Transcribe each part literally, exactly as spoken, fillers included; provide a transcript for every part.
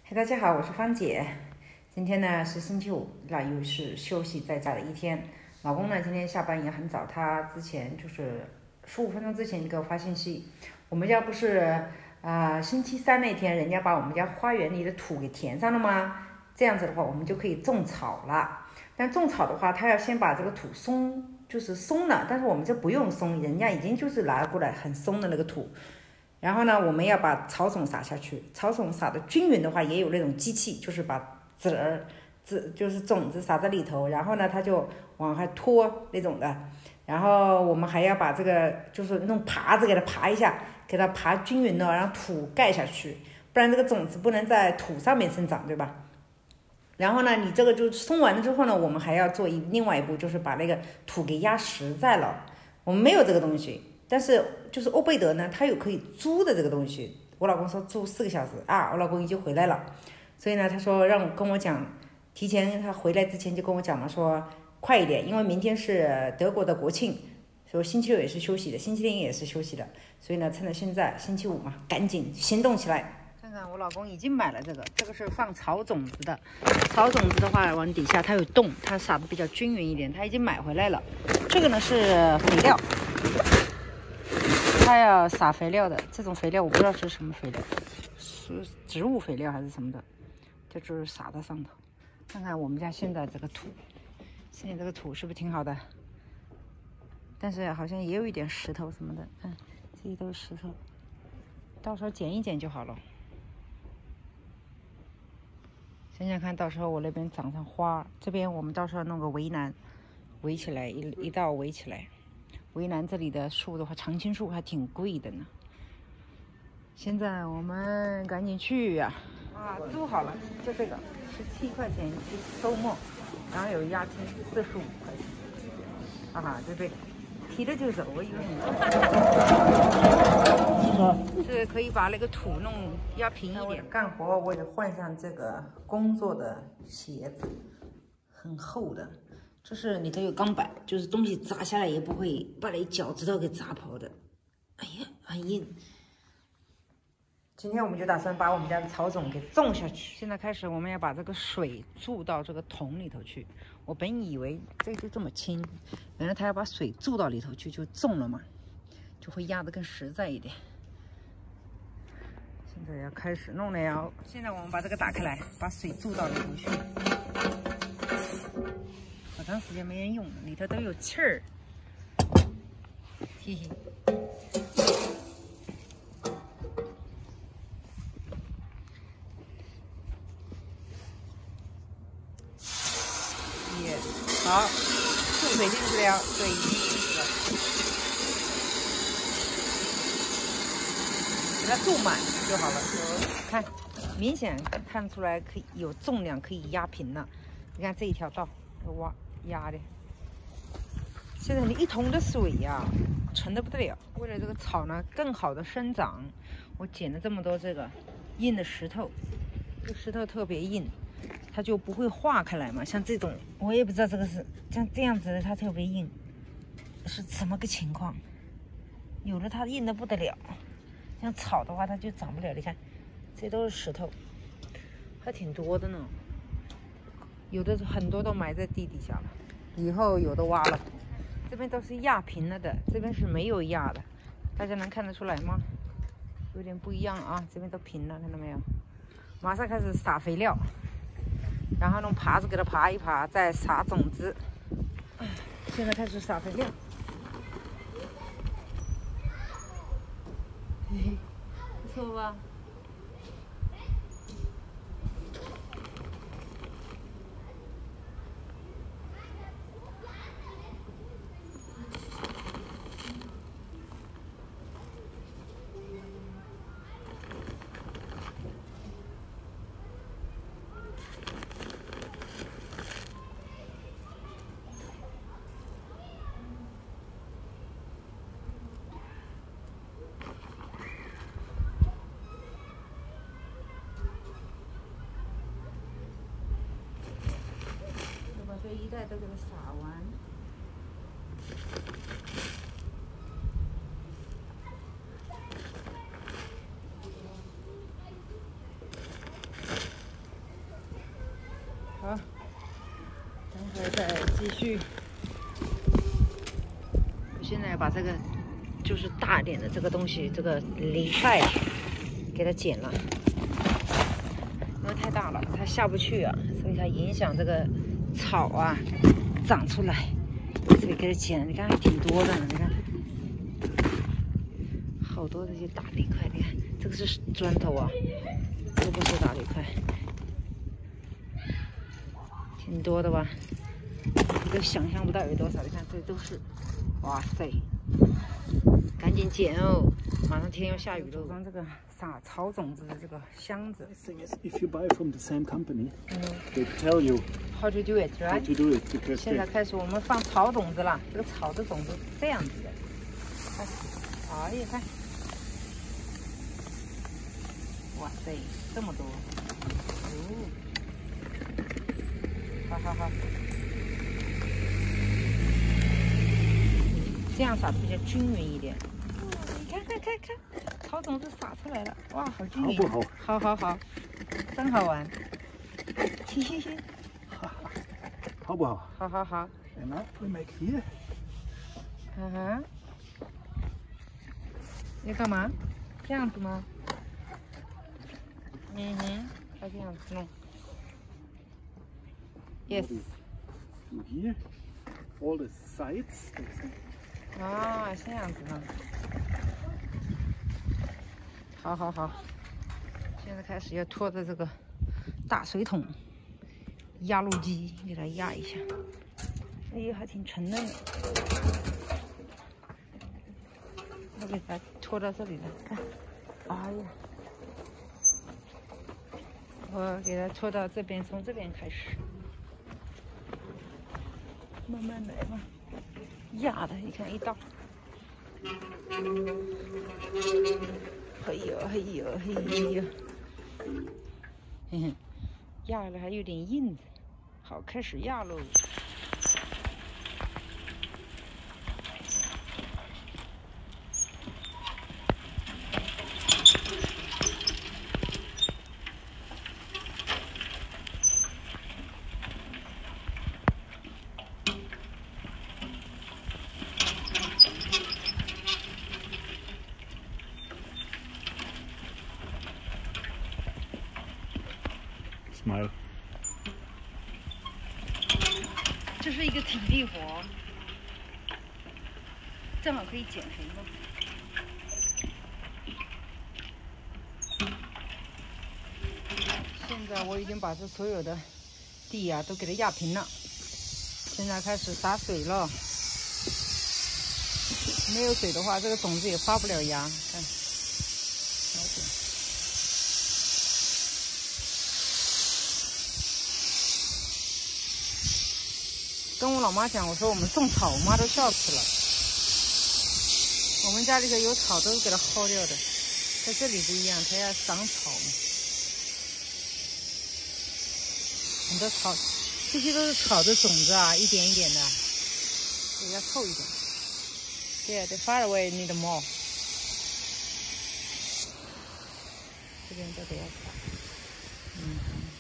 嗨，大家好，我是芳姐。今天呢是星期五，那又是休息在家的一天。老公呢今天下班也很早，他之前就是十五分钟之前给我发信息，我们家不是啊、呃、星期三那天人家把我们家花园里的土给填上了吗？这样子的话我们就可以种草了。但种草的话，他要先把这个土松，就是松了，但是我们这不用松，人家已经就是拿过来很松的那个土。然后呢，我们要把草种撒下去，草种撒的均匀的话，也有那种机器，就是把籽儿、籽就是种子撒在里头，然后呢，它就往下拖那种的。然后我们还要把这个就是弄耙子给它耙一下，给它耙均匀了，让土盖下去，不然这个种子不能在土上面生长，对吧？然后呢，你这个就松完了之后呢，我们还要做一另外一步，就是把那个土给压实在了。我们没有这个东西。但是就是欧贝德呢，他有可以租的这个东西。我老公说租四个小时啊，我老公已经回来了，所以呢，他说让我跟我讲，提前他回来之前就跟我讲嘛，说快一点，因为明天是德国的国庆，说星期六也是休息的，星期天也是休息的，所以呢，趁着现在星期五嘛，赶紧行动起来。看看我老公已经买了这个，这个是放草种子的，草种子的话往底下它有洞，它撒的比较均匀一点，他已经买回来了。这个呢是肥料。它要撒肥料的，这种肥料我不知道是什么肥料，是植物肥料还是什么的，这就是撒在上头。看看我们家现在这个土，现在这个土是不是挺好的？但是好像也有一点石头什么的，嗯，这些都是石头，到时候捡一捡就好了。想想看到时候我那边长上花，这边我们到时候弄个围栏，围起来一一道围起来。围栏这里的树的话，常青树还挺贵的呢。现在我们赶紧去呀、啊！啊，租好了，就这个，十七块钱一周末，然后有押金四十五块钱。啊，就这个，提着就走，我以为很是可以把那个土弄压平一点。干活我也换上这个工作的鞋子，很厚的。这是里头有钢板，就是东西砸下来也不会把你脚趾头给砸跑的。哎呀，很硬。今天我们就打算把我们家的草种给种下去。现在开始，我们要把这个水注到这个桶里头去。我本以为这就这么轻，原来他要把水注到里头去就种了嘛，就会压得更实在一点。现在要开始弄了。现在我们把这个打开来，把水注到里头去。好长时间没人用了，里头都有气儿，嘿嘿。也好，注水进去了，水已经进去了，给它注满就好了。看，明显看出来可以有重量，可以压平了。你看这一条道，挖。压的，现在你一桶的水呀、啊，沉的不得了。为了这个草呢更好的生长，我捡了这么多这个硬的石头，这石头特别硬，它就不会化开来嘛。像这种我也不知道这个是像这样子的，它特别硬，是怎么个情况？有的它硬的不得了，像草的话它就长不了。你看，这都是石头，还挺多的呢。有的很多都埋在地底下了，以后有的挖了。这边都是压平了的，这边是没有压的，大家能看得出来吗？有点不一样啊，这边都平了，看到没有？马上开始撒肥料，然后用耙子给它耙一耙，再撒种子。现在开始撒肥料，嘿嘿，不错吧？这一袋都给它撒完。 还在继续。我现在把这个就是大点的这个东西，这个梨块啊，给它剪了，因为太大了，它下不去啊，所以它影响这个草啊长出来，所以给它剪了。你看还挺多的呢，你看。 好多这些大梨块，你看这个是砖头啊，这不是大梨块，挺多的吧？你都想象不到有多少，你看这都是，哇塞！赶紧捡哦，马上天要下雨了。装这个撒草种子的这个箱子。 If you buy from the same company, they tell you how to do it, right? How to do it because 现在开始我们放草种子了，这个草的种子是这样子的，看，哎呀看。 哇塞，这么多！哦，好好好，这样撒比较均匀一点。哦，你看看看看，草种子撒出来了，哇，好均匀！ 好不好？ 好好好，真好玩。嘿嘿嘿， 好不好？ 好好好。 And now we make here. 嗯哼，要干嘛？这样子吗？ 嗯哼，它这样子弄。Yes. And here, all the sides. 啊，这样子呢。好好好，现在开始要拖着这个大水桶，压路机给它压一下。哎呀，还挺沉的呢。我给它拖到这里来，看。哎呀。 我给它拖到这边，从这边开始，慢慢来吧。压的，你看一道，哎呦哎呦哎呦，嘿嘿，压了还有点硬子，好，开始压喽。 Smile. 这是一个体力活，正好可以减肥嘛。现在我已经把这所有的地啊都给它压平了，现在开始洒水了。没有水的话，这个种子也发不了芽。看，跟我老妈讲，我说我们种草，我妈都笑死了。我们家里头有草都是给它薅掉的，在这里不一样，它要长草嘛。很多草，这些都是草的种子啊，一点一点的，所以要凑一点。Yeah, the far away need more. 这边都得要撒，嗯，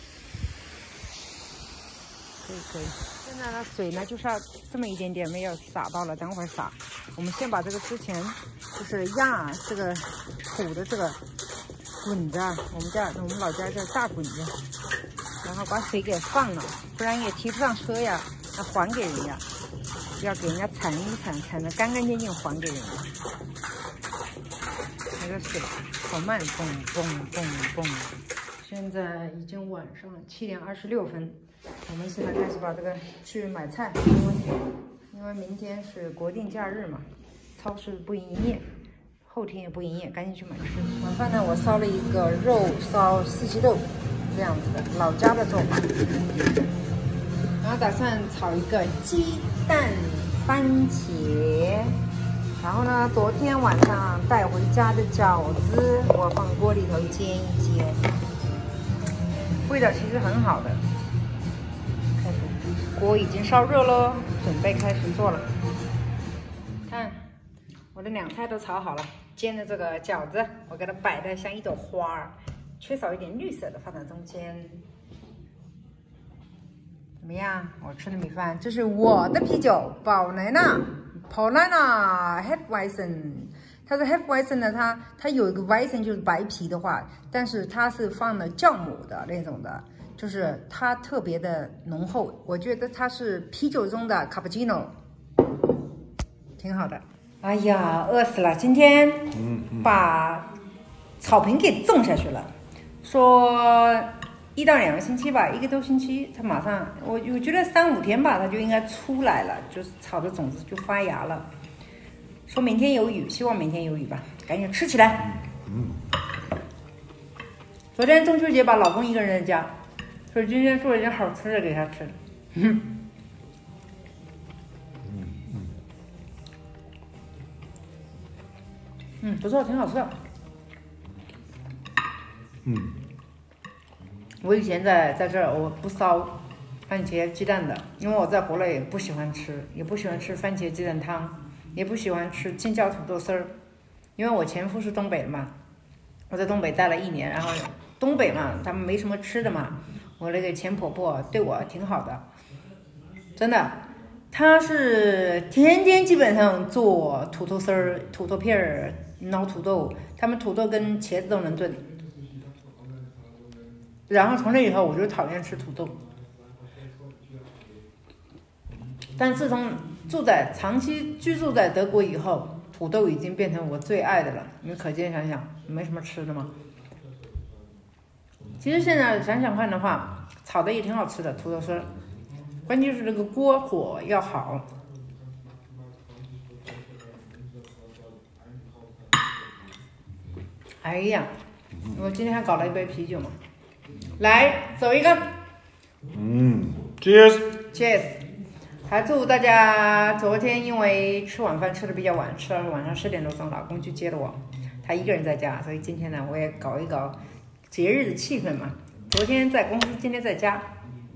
可以可以。现在呢，水呢就是要这么一点点，没有撒到了，等会儿撒。我们先把这个之前就是压这个土的这个滚子啊，我们家我们老家叫大滚子，然后把水给放了，不然也提不上车呀，要还给人家。要给人家铲一铲，铲得干干净净还给人家。那个水好慢，嘣嘣嘣嘣。现在已经晚上七点二十六分，我们现在开始把这个去买菜，因为因为明天是国定假日嘛，超市不营业，后天也不营业，赶紧去买吃。晚饭呢，我烧了一个肉烧四季豆，这样子的老家的做法。然后打算炒一个鸡蛋番茄，然后呢，昨天晚上带回家的饺子，我放锅里头煎一煎，味道其实很好的。开始，锅已经烧热喽，准备开始做了。看，我的两菜都炒好了，煎的这个饺子，我给它摆的像一朵花儿，缺少一点绿色的放在中间。 怎么样？我吃的米饭，这是我的啤酒，宝莱纳 ，Paulaner Hefeweizen。它的 Hefeweizen 呢，它它有一个 Weizen 就是白啤的话，但是它是放了酵母的那种的，就是它特别的浓厚。我觉得它是啤酒中的 Cappuccino， 挺好的。哎呀，饿死了！今天把草坪给种下去了，说。一到两个星期吧，一个多星期，它马上，我我觉得三五天吧，它就应该出来了，就是草的种子就发芽了。说明天有雨，希望明天有雨吧，赶紧吃起来。嗯。昨天中秋节把老公一个人在家，所以今天做了一点好吃的给他吃。嗯。嗯嗯，不错，挺好吃的。嗯。我以前在在这儿我不烧番茄鸡蛋的，因为我在国内不喜欢吃，也不喜欢吃番茄鸡蛋汤，也不喜欢吃青椒土豆丝儿，因为我前夫是东北的嘛，我在东北待了一年，然后东北嘛，他们没什么吃的嘛，我那个前婆婆对我挺好的，真的，她是天天基本上做土豆丝儿、土豆片儿、捞土豆，他们土豆跟茄子都能炖。然后从那以后我就讨厌吃土豆，但自从住在长期居住在德国以后，土豆已经变成我最爱的了。你们可见想想，没什么吃的吗？其实现在想想看的话，炒的也挺好吃的土豆丝，关键是这个锅火要好。哎呀，我今天还搞了一杯啤酒嘛。来，走一个。 嗯 ，Cheers，Cheers。 还祝大家昨天因为吃晚饭吃的比较晚，吃到晚上十点多钟，老公去接了我，他一个人在家，所以今天呢我也搞一搞节日的气氛嘛。昨天在公司，今天在家。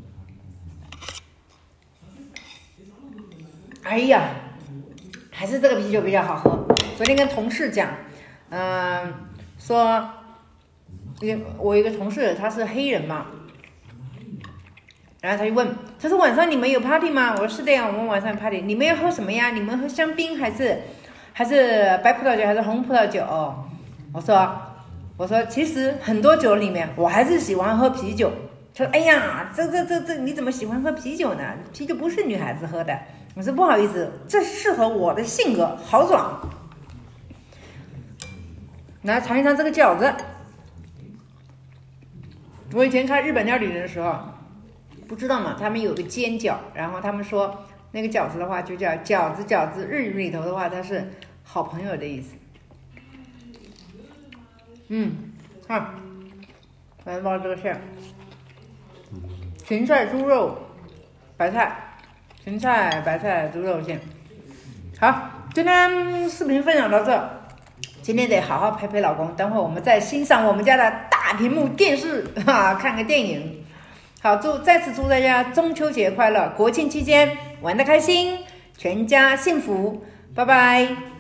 哎呀，还是这个啤酒比较好喝。昨天跟同事讲，嗯、呃，说。我一个同事他是黑人嘛，然后他就问，他说晚上你们有 party 吗？我说是的呀，我们晚上有 party。你们要喝什么呀？你们喝香槟还是还是白葡萄酒还是红葡萄酒？我说我说其实很多酒里面我还是喜欢喝啤酒。他说哎呀，这这这这你怎么喜欢喝啤酒呢？啤酒不是女孩子喝的。我说不好意思，这适合我的性格，豪爽。来尝一尝这个饺子。我以前看日本料理人的时候，不知道嘛，他们有个煎饺，然后他们说那个饺子的话就叫饺子饺子，日语里头的话它是好朋友的意思。嗯，看，来包这个馅，芹菜猪肉白菜，芹菜白菜猪肉馅。好，今天视频分享到这。今天得好好陪陪老公，等会儿我们再欣赏我们家的大屏幕电视啊，看个电影。好，祝再次祝大家中秋节快乐，国庆期间玩得开心，全家幸福，拜拜。